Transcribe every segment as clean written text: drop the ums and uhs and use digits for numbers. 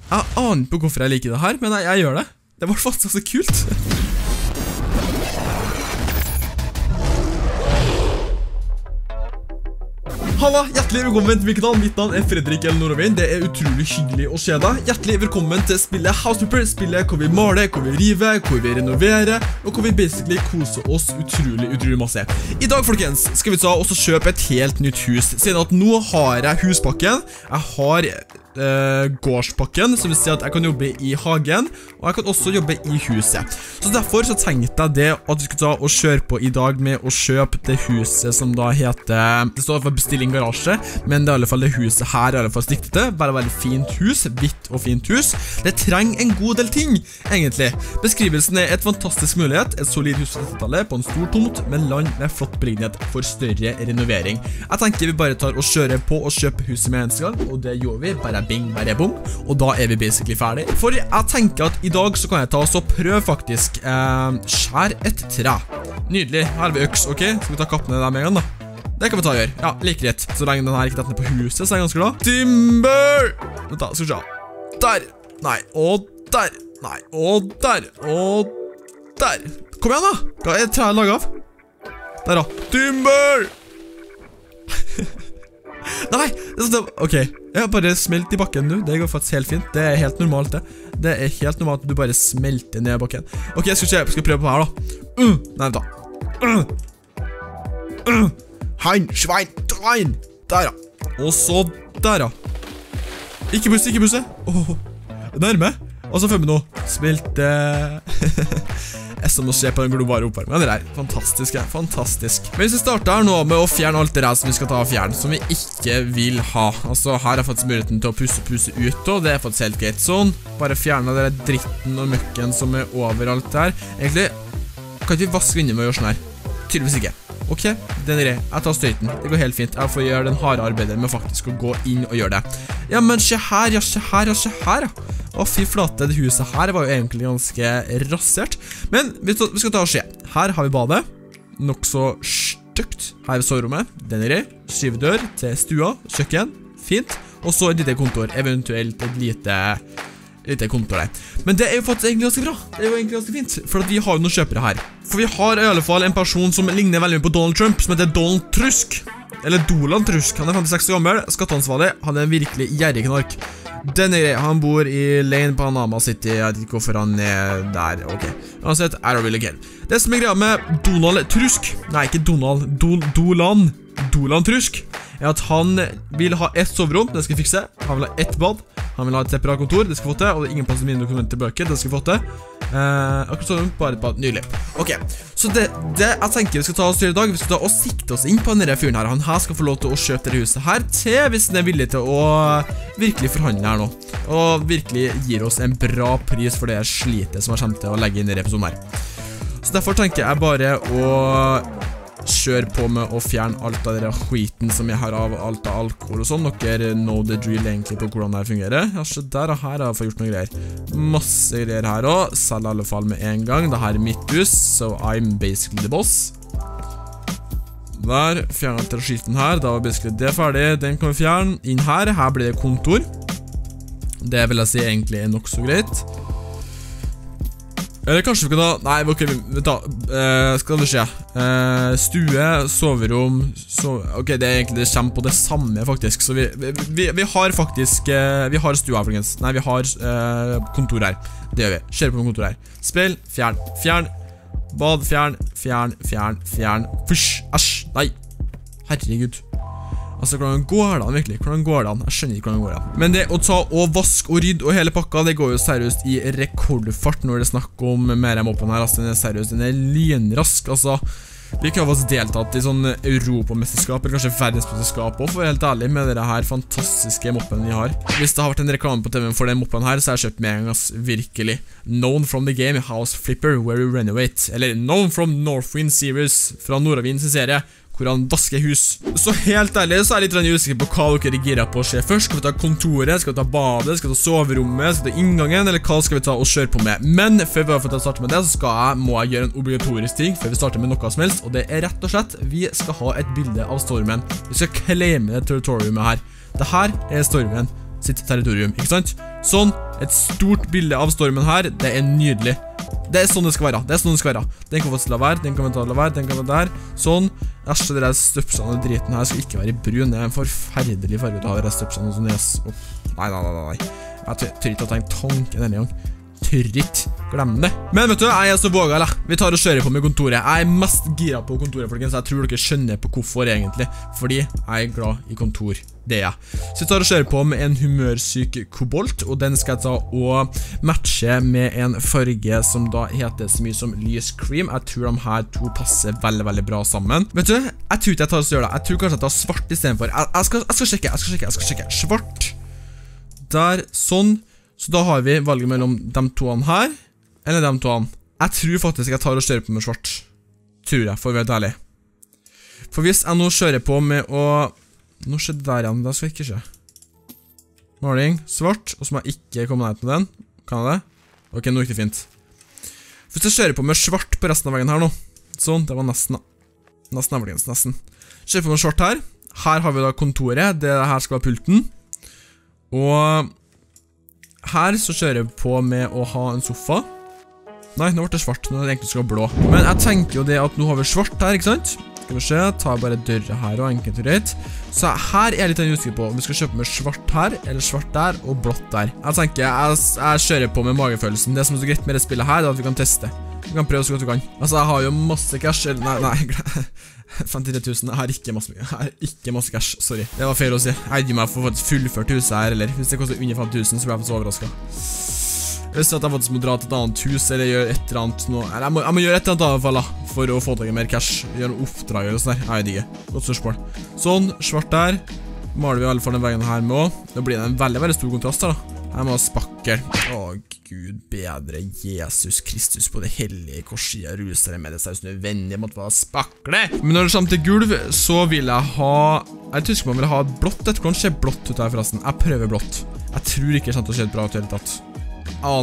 Jeg aner på hvorfor jeg liker det her, men jeg gjør det. Det var faktisk så kult. Halla, hjertelig velkommen til min kanal. Mitt navn Fredrik L. Nordavind. Det utrolig hyggelig å se deg. Hjertelig velkommen til spillet Houseflipper. Spillet hvor vi maler, hvor vi river, hvor vi renoverer, og hvor vi basically koser oss utrolig masse. I dag, folkens, skal vi kjøpe et helt nytt hus. Siden at nå har jeg huspakken. Jeg har gårdspakken, som vil si at jeg kan jobbe i hagen, og jeg kan også jobbe i huset. Så derfor så tenkte jeg det at vi skulle og kjøre på i dag med å kjøpe det huset som da heter, det står for bestilling garasje, men det er i alle fall det huset her i alle fall stiktet til. Bare veldig fint hus, hvitt og fint hus. Det trenger en god del ting, egentlig. Beskrivelsen er et fantastisk mulighet, et solid hus fra 70-tallet på en stor tomt, med land med flott beliggenhet for større renovering. Jeg tenker vi bare tar og kjører på og kjøper huset med en gang, og det gjør vi, bare bing, bare bong, og da er vi basically ferdig. For jeg tenker at i dag så kan jeg ta oss og prøve faktisk skjær et tre. Nydelig, her har vi øks, ok? Skal vi ta kappene der med en gang da? Det kan vi ta og gjøre, ja, like rett. Så lenge den her ikke detter ned på huset, så er jeg ganske glad. Timber! Vent da, skal vi se. Der! Nei, og der! Nei, og der! Og der! Kom igjen da! Hva er treet laget av? Der da! Timber! Nei, det er sånn, ok. Jeg har bare smelt i bakken nå. Det går faktisk helt fint. Det er helt normalt det. Det er helt normalt at du bare smelter ned i bakken. Ok, jeg skal prøve på her da. Nei, vent da. Hein, svein, drein. Der da. Og så der da. Ikke busse. Nærme. Og så følger vi nå. Smelte. Jeg som å se på den globale oppvarmingen. Det er fantastisk, ja. Fantastisk. Men hvis vi starter her nå med å fjerne alt det der som vi skal ta og fjerne, som vi ikke vil ha. Altså, her er faktisk muligheten til å pusse ut, og det er faktisk helt greit. Sånn, bare fjerne den dritten og møkken som er overalt der. Egentlig, kan ikke vi vaske vinduet med å gjøre sånn her? Tydeligvis ikke. Ok, den er grei. Jeg tar støyten. Det går helt fint. Jeg får gjøre den harde arbeidet med faktisk å gå inn og gjøre det. Ja, men se her, ja. Å, fy flate, det huset her var jo egentlig ganske rasert. Men vi skal ta og se. Her har vi badet. Nok så stygt. Her er soverommet. Den er grei. Skyvedør til stua. Kjøkken. Fint. Og så et lite kontor. Eventuelt et lite kontor der. Men det er jo faktisk egentlig ganske bra. Det er jo egentlig ganske fint. For at vi har jo noen kjøpere her. For vi har i alle fall en person som ligner veldig mye på Donald Trump, som heter Donald Tusk. Eller Doland Tusk. Han er 56 år gammel, skatteansvarlig. Han er en virkelig gjerrig knark. Den er grei. Han bor i Lane, Panama City. Jeg vet ikke hvorfor han er der. Ok. Uansett, I don't really care. Det som er greia med Donald Tusk, nei, ikke Donald, Doland Tusk, er at han vil ha ett soverom, det skal vi fikse. Han vil ha ett bad. Han vil ha et separat kontor, det skal vi få til. Og det er ingen plass til mine dokumenter bøker, det skal vi få til. Akkurat sånn, bare et bad, nydelig. Ok, så det jeg tenker vi skal ta oss til i dag, vi skal ta og sikte oss inn på denne fyren her. Han her skal få lov til å kjøpe det huset her til, hvis han er villig til å virkelig forhandle her nå. Og virkelig gir oss en bra pris for det slitet som jeg kommer til å legge inn i episoden her. Så derfor tenker jeg bare å kjøre på med å fjerne alt av denne skiten som jeg har av alt av alkohol og sånn. Dere know the drill egentlig på hvordan det fungerer. Ja, så der og her har jeg fått gjort noen greier. Masse greier her også. Selv i alle fall med en gang. Dette er mitt hus, so I'm basically the boss. Der, fjerne alt av skiten her. Da var basically det ferdig. Den kan vi fjerne. Inn her blir det kontor. Det vil jeg si egentlig er nok så greit. Eller kanskje vi kan da, nei, ok, vent da, skal det skje, stue, soverom, ok, det er egentlig, det kommer på det samme faktisk, så vi har faktisk, vi har stua, folkens, nei, vi har kontor her, det gjør vi, kjører på kontor her, spill, fjern, bad, fjern, fysj, æsj, nei, herregud. Altså, hvordan går det an, virkelig? Hvordan går det an? Jeg skjønner ikke hvordan det går an. Men det å ta og vaske og rydde og hele pakka, det går jo seriøst i rekordfart når det snakker om mer moppen her. Altså, den er seriøst, den er lynrask, altså. Vi kan ha faktisk deltatt i sånn Europamesterskap, eller kanskje verdensmesterskap også, for helt ærlig, med denne her fantastiske moppen vi har. Hvis det har vært en reklame på TV for den moppen her, så har jeg kjøpt med en gang, virkelig. Known from the game Houseflipper, where you renovate. Eller known from Northwind series, fra Nordavind sin serie, hvor han vasker hus. Så helt ærlig så er jeg litt usikker på hva dere girer på å skje først. Skal vi ta kontoret, skal vi ta badet, skal vi ta soverommet, skal vi ta inngangen, eller hva skal vi ta og kjøre på med? Men før vi har fått starte med det, så må jeg gjøre en obligatorisk ting før vi starter med noe som helst, og det er rett og slett, vi skal ha et bilde av stormen. Vi skal claime det territoriumet her. Det her er stormen sitt territorium, ikke sant? Sånn, Et stort bilde av stormen her. Det nydelig. Det sånn det skal være. Det sånn det skal være. Den kan faktisk la være, den kan vi ta la være, den kan være der. Sånn. Æsj, det der støpsene og driten her skal ikke være brun. Det en forferdelig farge å ha de støpsene og sånn. Nei. Jeg tør ikke å ta en tanke denne gang. Tør ikke. Glem det. Men vet du, jeg så våget, vi tar og kjører på med kontoret. Jeg mest gira på kontoret, folkens. Jeg tror dere skjønner på hvorfor egentlig. Fordi jeg glad i kontor. Det jeg. Så vi tar og kjører på med en humørsyk kobolt, og den skal jeg ta og matche med en farge som da heter så mye som lys cream. Jeg tror de her to passer veldig, veldig bra sammen. Vet du, jeg tror ikke jeg tar og gjør det. Jeg tror kanskje jeg tar svart i stedet for. Jeg skal sjekke. Svart. Der, sånn. Så da har vi valget mellom de toene her, eller de toene. Jeg tror faktisk jeg tar og kjører på med svart. Tror jeg, for å være ærlig. For hvis jeg nå kjører på med å... Nå skjedde det der igjen, det skal ikke skje. Maling, svart, og så må jeg ikke komme ned med den. Kan jeg det? Ok, nå gikk det fint. Hvis jeg kjører på med svart på resten av veien her nå. Sånn, det var nesten. Nesten. Kjører på med svart her. Her har vi da kontoret, det her skal være pulten. Og... Her så kjører jeg på med å ha en sofa. Nei, nå ble det svart, nå er det egentlig skal blå. Men jeg tenker jo det at nå har vi svart her, ikke sant? Skal vi se, tar bare døra her og enkelt og greit. Så her er jeg litt usikker på om vi skal kjøpe med svart her, eller svart der, og blått der. Jeg tenker, jeg kjører på med magefølelsen. Det som er så greit med det spillet her, er at vi kan teste. Vi kan prøve så godt vi kan. Altså, jeg har jo masse cash, eller nei, 53 000, jeg har ikke masse cash, sorry. Det var feil å si. Jeg gir meg for faktisk fullført huset her, eller hvis det koster under 5 000, så blir jeg faktisk overrasket. Hvis jeg faktisk må dra til et annet hus, eller gjøre et eller annet nå, eller jeg må gjøre et eller annet i hvert fall da, for å få tak i mer cash, gjøre noen oppdrag eller sånn der, jeg vet ikke. Godt spørsmål. Sånn, svart der, maler vi i alle fall den veien her med også. Da blir det en veldig, veldig stor kontrast her da. Jeg må ha spakkel. Åh, Gud bedre Jesus Kristus på det hellige korset i Jerusalem med det seriøst nødvendig måtte være spakle. Men når det kommer til gulv, så vil jeg ha... Jeg tror man vil ha blått. Dette kan se blått ut her forresten. Jeg prøver blått. Jeg tror ikke det kommer til å se bra ut i hele tatt. Åh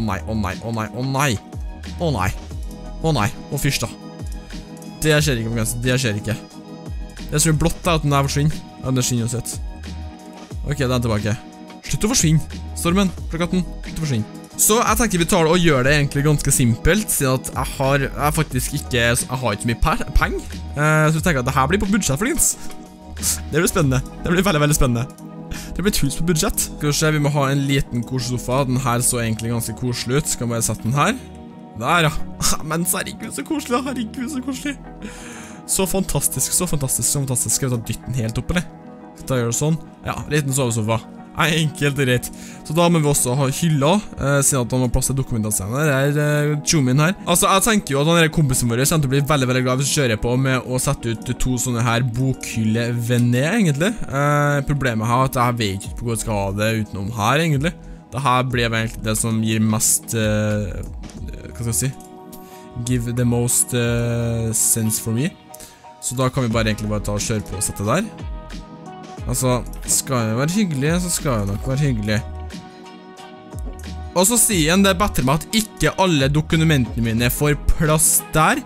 nei. Å fyrst da. Det skjer ikke, folkens. Det skjer ikke. Det som er blått er at den der forsvinner. Ja, den skinner jo sett. Ok, den er tilbake. Slutt å forsvinne. Stormen, plakaten, slutt å forsvinne. Så jeg tenker vi tar det og gjør det egentlig ganske simpelt, siden at jeg faktisk ikke, jeg har ikke så mye penger. Så jeg tenker at dette blir på budsjett, folkens. Det blir spennende. Det blir veldig, veldig spennende. Det blir et hus på budsjett. Skal vi se, vi må ha en liten kosesofa. Den her så egentlig ganske koselig ut. Skal vi bare sette den her. Der, ja. Men herregud, så koselig. Herregud, så koselig. Så fantastisk. Skal vi ta dytten helt opp, eller? Da gjør det sånn. Ja, liten sovesofa. Enkelt og greit. Så da må vi også ha hylla, siden at han har plass til dokumentasjoner. Det er tjomin her. Altså, jeg tenker jo at han er kompisen vår kommer til å bli veldig, veldig glad hvis vi kjører på med å sette ut to sånne her bokhylle-venner, egentlig. Problemet her er at jeg vet ikke på hvor jeg skal ha det utenom her, egentlig. Dette ble egentlig det som gir mest, hva skal jeg si? Give the most sense for me. Så da kan vi egentlig bare ta og kjøre på og sette der. Altså, skal det være hyggelig, så skal det nok være hyggelig. Og så sier han det bedre med at ikke alle dokumentene mine får plass der.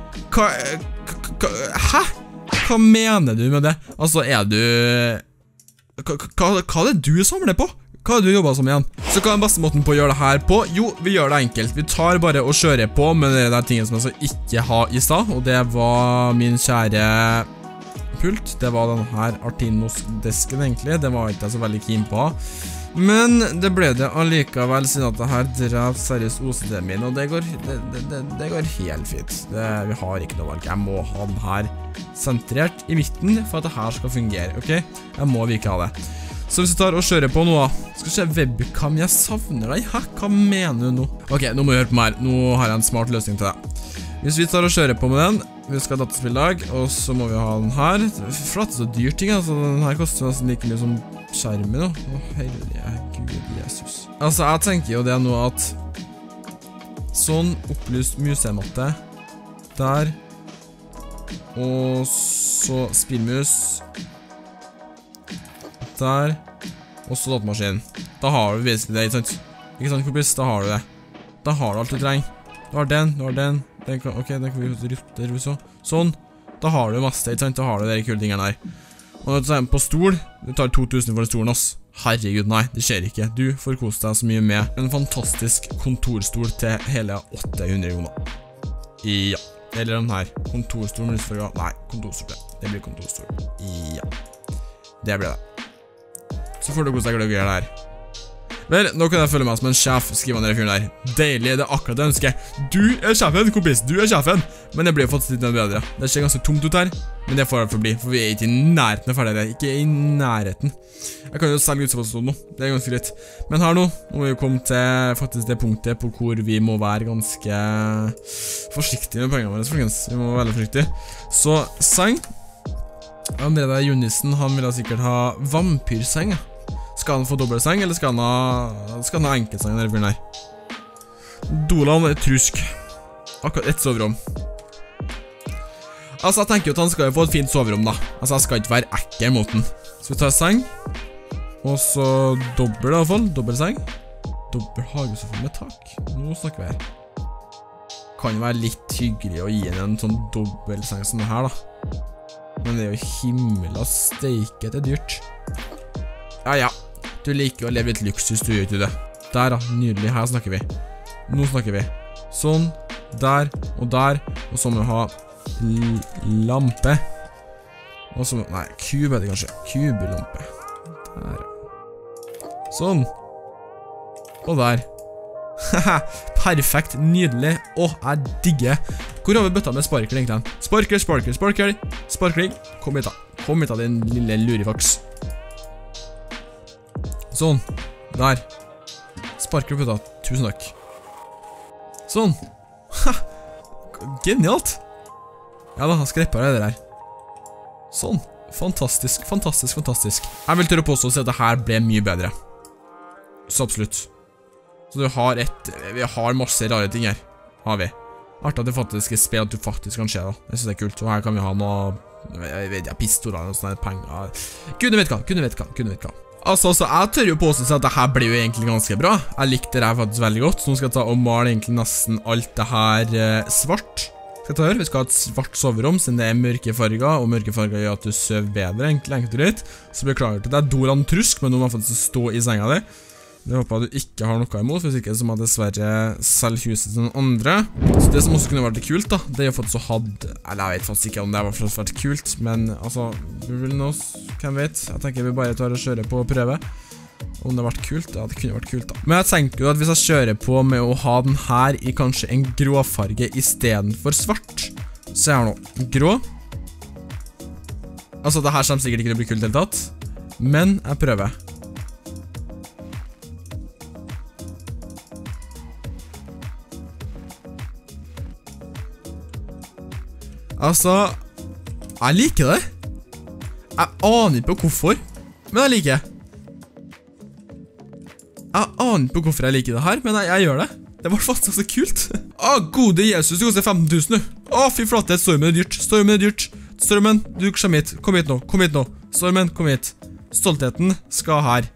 Hæ? Hva mener du med det? Altså, er du... Hva er det du samler på? Hva er det du jobber som igjen? Så hva er den beste måten på å gjøre det her på? Jo, vi gjør det enkelt. Vi tar bare og kjører på med det der tingene som jeg så ikke har i stad. Og det var min kjære... pult. Det var denne her Artinos-desken egentlig. Det var ikke jeg så veldig keen på. Men det ble det allikevel, siden at det her drev seriøst OCD-en min, og det går helt fint. Vi har ikke noe valg. Jeg må ha den her sentrert i midten for at det her skal fungere, ok? Jeg må virkelig ha det. Så hvis vi tar og kjører på nå, skal vi se webcam, jeg savner deg. Hæ? Hva mener du nå? Ok, nå må vi høre på meg her. Nå har jeg en smart løsning til deg. Hvis vi tar og kjører på med den, vi skal ha dataspillag, og så må vi ha den her. Flott, så dyrt ting, altså. Den her koster nesten like mye som skjermen nå. Å, herregud, Jesus. Altså, jeg tenker jo det nå at sånn opplyst musematte der, og så spillmus der, og så datamaskin. Da har du basically det, ikke sant? Ikke sant, kompis? Da har du det. Da har du alt du trenger. Du har den, ok, den kan vi rutte så. Sånn, da har du masse, ikke sant? Da har du de kule tingene her. Og på stol, du tar 2000 for stolen, ass. Herregud, nei, det skjer ikke. Du får kose deg så mye med en fantastisk kontorstol til hele 800 kroner. Ja, eller den her. Kontorstol med lysfarge. Nei, kontorstol. Det blir kontorstol. Ja, det blir det. Så får du kose deg gløgg her. Vel, nå kan jeg føle meg som en sjef, skriver han i fyren der. Deilig, det er akkurat det jeg ønsker. Du er sjefen, kompis, du er sjefen. Men det blir jo faktisk litt bedre. Det ser ganske tomt ut her, men det får det forbli, for vi er ikke i nærheten av ferdig. Ikke i nærheten. Jeg kan jo selge utsatt nå, det er ganske greit. Men her nå må vi jo komme til faktisk det punktet på hvor vi må være ganske forsiktige med pengene våre, folkens. Vi må være veldig forsiktige. Så, seng. André der Junissen, han vil da sikkert ha vampyrseng, ja. Skal han få dobbeltseng, eller skal han ha enkeltseng denne fyren her? Dolan er trusk. Akkurat ett soverom. Altså, jeg tenker jo at han skal jo få et fint soverom da. Altså, jeg skal ikke være ekkel mot den. Så vi tar seng. Og så dobbel i hvert fall. Dobbeltseng. Dobbel hagesofa med tak. Nå snakker vi her. Kan jo være litt hyggelig å gi henne en sånn dobbeltseng som det her da. Men det er jo himmel og steike, det er dyrt. Ja, ja. Du liker å leve litt luksus, du gjør ikke det. Der da, nydelig, her snakker vi. Nå snakker vi. Sånn, der, og så må vi ha lampe. Og så må, nei, kube er det kanskje. Kubelampe. Der. Sånn. Og der. Haha, perfekt, nydelig. Åh, jeg digger. Hvor har vi bøtta med sparkler egentlig? Sparkling. Kom hit da, din lille lurifaks. Sånn, der. Sparkler på da, tusen takk. Sånn. Ha, genialt. Ja da, han skrepper det der. Sånn, fantastisk. Jeg vil tørre påstå å si at det her ble mye bedre. Så absolutt. Så vi har masse rare ting her. Har vi. Artig at det faktisk er spill at du faktisk kan se da. Jeg synes det er kult. Og her kan vi ha noe, jeg vet ikke, pistoler og sånne penger. Kunne vet hva. Altså, jeg tør jo påstå at dette blir jo egentlig ganske bra. Jeg likte det her faktisk veldig godt. Så nå skal jeg ta og male egentlig nesten alt det her svart. Vi skal ha et svart soverom, siden det er mørke farger, og mørke farger gjør at du søver bedre, egentlig, enkelt og greit. Så beklager til deg, Dolan Trusk, men nå må jeg faktisk stå i senga di. Det håper jeg du ikke har noe imot, hvis ikke så må jeg dessverre selge huset til noen andre. Så det som også kunne vært kult da, det er jo faktisk å ha, eller jeg vet faktisk ikke om det har vært kult, men altså, hvem vet? Jeg tenker vi bare tar og kjører på og prøve. Om det har vært kult, ja, det kunne vært kult da. Men jeg tenker jo at hvis jeg kjører på med å ha den her i kanskje en gråfarge i stedet for svart, så er det nå grå. Altså, det her kommer sikkert ikke til å bli kult helt tatt, men jeg prøver. Altså, jeg liker det. Jeg aner ikke på hvorfor, men jeg liker det. Jeg aner ikke på hvorfor jeg liker det her, men jeg gjør det. Det var faktisk så kult. Gode Jesus, du koster 15 000 du. Fy flate, Stormen er dyrt. Stormen, du kommer hit. Kom hit nå. Stormen, kom hit. Stoltheten skal her.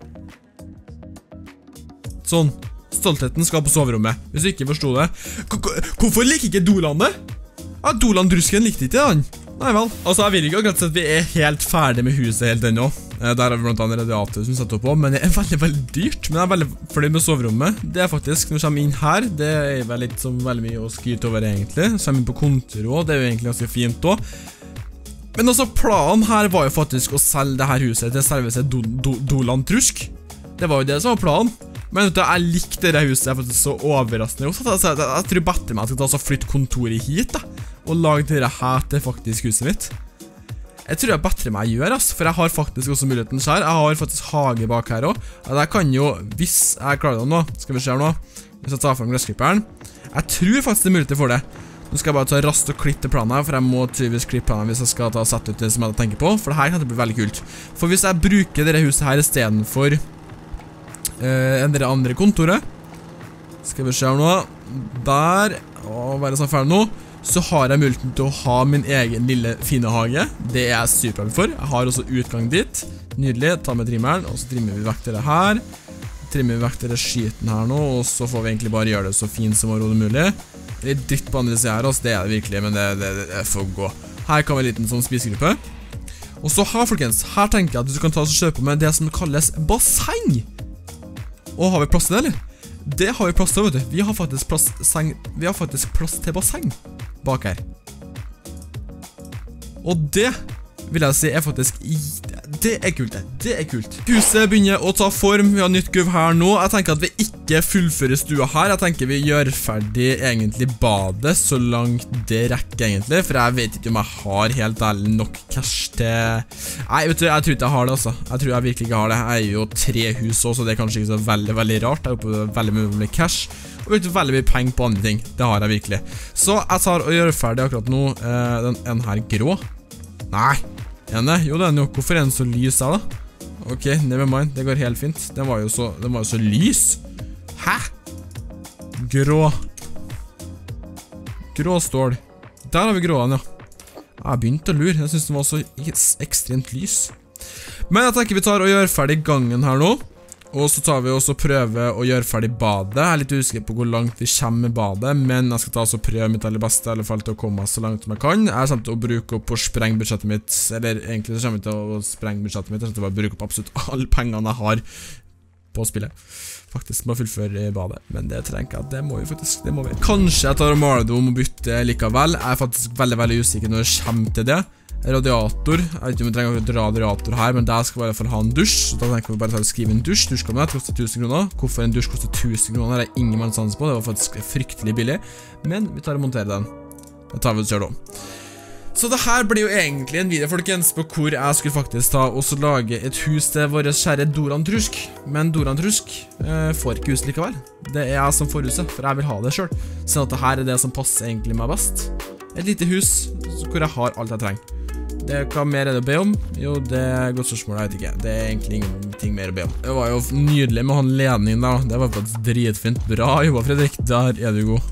Sånn. Stoltheten skal på soverommet. Hvis du ikke forstod det. Hvorfor liker ikke Dolan det? Dolan Drusken likte ikke han. Nei vel. Altså, jeg vil ikke akkurat si at vi er helt ferdig med huset helt ennå. Der har vi blant annet radiator som setter opp på, men det er veldig dyrt. Men jeg er veldig fornøyd med soverommet. Det er faktisk, når vi kommer inn her, det er vel litt som veldig mye å skryte over egentlig. Så kommer vi inn på kontoret også, det er jo egentlig ganske fint også. Men også planen her var jo faktisk å selge dette huset til selveste Dolan Trusk. Det var jo det som var planen. Men vet du, jeg likte dette huset, jeg er faktisk så overraskende. Jeg tror bedre meg at jeg skal flytte kontoret hit da, og lage dette her til faktisk huset mitt. Jeg tror jeg bedre meg gjør, for jeg har faktisk også muligheten her. Jeg har faktisk hage bak her også. Jeg kan jo, hvis jeg klarer det nå, skal vi se her nå, hvis jeg tar frem gressklipperen. Jeg tror faktisk det er mulighet for det. Nå skal jeg bare ta raskt og klippe planen her, for jeg må tydeligvis klippe planen hvis jeg skal ta og sette ut det som jeg tenker på, for det her kan det bli veldig kult. For hvis jeg bruker dette huset her i stedet for det andre kontoret, skal vi se her nå, der, og være sånn ferdig nå, så har jeg muligheten til å ha min egen lille fine hage. Det er jeg superhappy for. Jeg har også utgang dit. Nydelig, ta med trimmeren, og så trimmer vi vekk det her. Trimmer vi vekk det skiten her nå, og så får vi egentlig bare gjøre det så fint som overhodet mulig. Det er litt dritt på andre siden her, altså, det er det virkelig, men det får gå. Her kan vi en liten sånn spisegruppe. Og så her, folkens, her tenker jeg at du kan ta og kjøpe med det som kalles basseng. Og har vi plass til det, eller? Det har vi plass til, vet du. Vi har faktisk plass til basseng bak her. Og det vil jeg si er faktisk det er kult. Huset begynner å ta form. Vi har nytt gulv her nå. Jeg tenker at vi ikke fullfører stua her. Jeg tenker vi gjør ferdig egentlig badet så langt det rekker egentlig, for jeg vet ikke om jeg har helt ærlig nok cash til... Nei, vet du, jeg tror ikke jeg har det, altså. Jeg tror jeg virkelig ikke har det. Jeg er jo 3 hus også, så det er kanskje ikke så veldig rart. Jeg er oppe veldig mye cash, og bruker veldig mye penger på andre ting. Det har jeg virkelig. Så jeg tar og gjør ferdig akkurat nå den her grå. Nei, jo det er jo. Hvorfor er den så lys her da? Ok, never mind, det går helt fint. Den var jo så lys. Hæ? Grå stål. Der har vi gråen, ja. Jeg begynte å lure. Jeg synes den var så ekstremt lys. Men jeg tenker vi tar og gjør ferdig gangen her nå. Og så tar vi også prøve å gjøre ferdig badet. Jeg er litt usikker på hvor langt vi kommer med badet, men jeg skal ta og prøve mitt aller beste, i alle fall til å komme så langt som jeg kan. Jeg kommer til å bruke opp og sprenge budsjettet mitt, eller egentlig så kommer jeg til å sprenge budsjettet mitt, jeg kommer til å bruke opp absolutt alle pengene jeg har på spillet. Faktisk må fullføre badet, men det trenger jeg at det må vi. Kanskje jeg tar og maler det om og bytte likevel. Jeg er faktisk veldig usikker når det kommer til det. Radiator, jeg vet ikke om vi trenger et radiator her, men der skal vi i hvert fall ha en dusj, så da tenker vi bare å skrive en dusj. Dusjkabinett koster 1000 kroner. Hvorfor en dusj koster 1000 kroner? Det er ingen mannsans på, det var faktisk fryktelig billig, men vi tar og monterer den. Det tar vi og kjører da. Så det her blir jo egentlig en video, folkens, på hvor jeg skulle faktisk ta og så lage et hus til våre kjære Doran Trusk. Men Doran Trusk får ikke hus likevel. Det er jeg som får huset, for jeg vil ha det selv. Sånn at det her er det som passer egentlig meg best. Et lite hus hvor jeg har alt jeg trenger. Hva mer er det å be om? Jo, det er et godt spørsmål, jeg vet ikke. Det er egentlig ingenting mer å be om. Det var jo nydelig med han ledningen da. Det var faktisk dritfint. Bra jobba, Fredrik. Der er du god.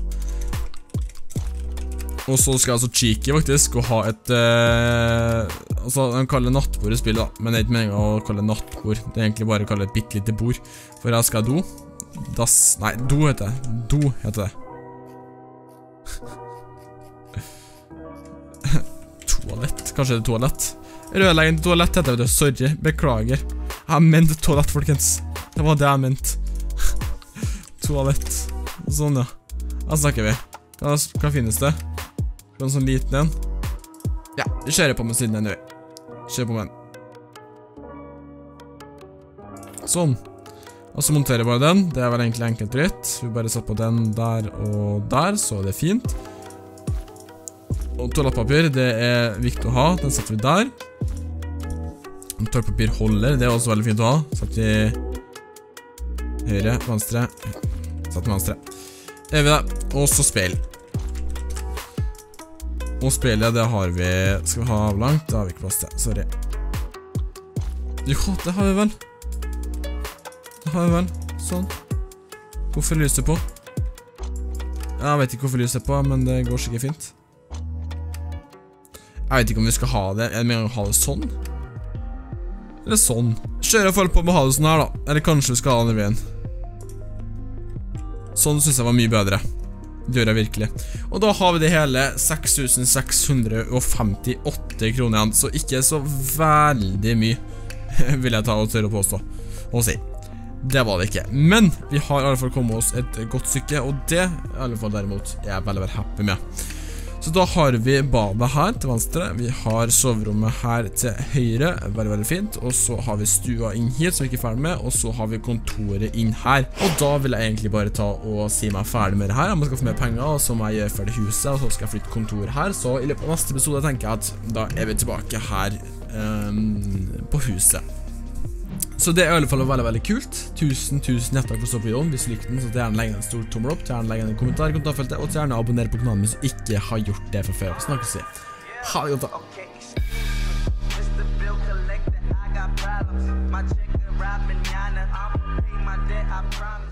Og så skal jeg altså cheeky faktisk og ha et altså, de kaller nattbord i spillet da. Men det er ikke meningen å kalle nattbord. Det er egentlig bare å kalle et bittelite bord. For jeg skal do. Nei, do heter det. Do heter det. Toalett, kanskje det er toalett. Rødleggende toalett heter det, sorry, beklager. Jeg mente toalett, folkens. Det var det jeg mente. Toalett. Sånn, ja. Hva snakker vi? Hva finnes det? En sånn liten en. Ja, vi kjører på med siden den, kjører på med den. Sånn. Og så monterer jeg bare den. Det er vel egentlig enkelt dritt. Vi bare satt på den der og der, så det er fint. Og toalettpapir, det er viktig å ha. Den setter vi der. Toalettpapir holder, det er også veldig fint å ha. Setter vi høyre, venstre. Setter vi venstre. Det vi det. Og så speil. Og speilet, det har vi... Skal vi ha avlangt? Det har vi ikke plass til, sorry. Jo, det har vi vel. Det har vi vel. Sånn. Hvorfor lyser på? Jeg vet ikke hvorfor lyser på, men det går sikkert fint. Jeg vet ikke om vi skal ha det. Jeg mener å ha det sånn. Eller sånn. Kjører i hvert fall på med å ha det sånn her da. Eller kanskje vi skal ha den i veien. Sånn synes jeg var mye bedre. Det gjør jeg virkelig. Og da har vi det hele 6658 kroner igjen. Så ikke så veldig mye vil jeg ta og tørre å påstå. Og si. Det var det ikke. Men vi har i alle fall kommet oss et godt stykke. Og det i alle fall derimot er jeg veldig happy med. Så da har vi badet her til venstre, vi har soverommet her til høyre, veldig fint, og så har vi stua inn hit som vi ikke er ferdig med, og så har vi kontoret inn her. Og da vil jeg egentlig bare ta og si meg ferdig med det her, jeg må skaffe mer penger, og så må jeg gjøre ferdig huset, og så skal jeg flytte kontoret her, så i løpet av neste episode tenker jeg at da er vi tilbake her på huset. Så det er i alle fall veldig kult. Tusen hjertelig takk for å stå på videoen. Hvis du likte den, så gjerne legg en stor tommel opp, gjerne legg en kommentar i kommentarfeltet, og gjerne abonnere på kanalen hvis du ikke har gjort det fra før. Snakkes vi. Ha det godt da.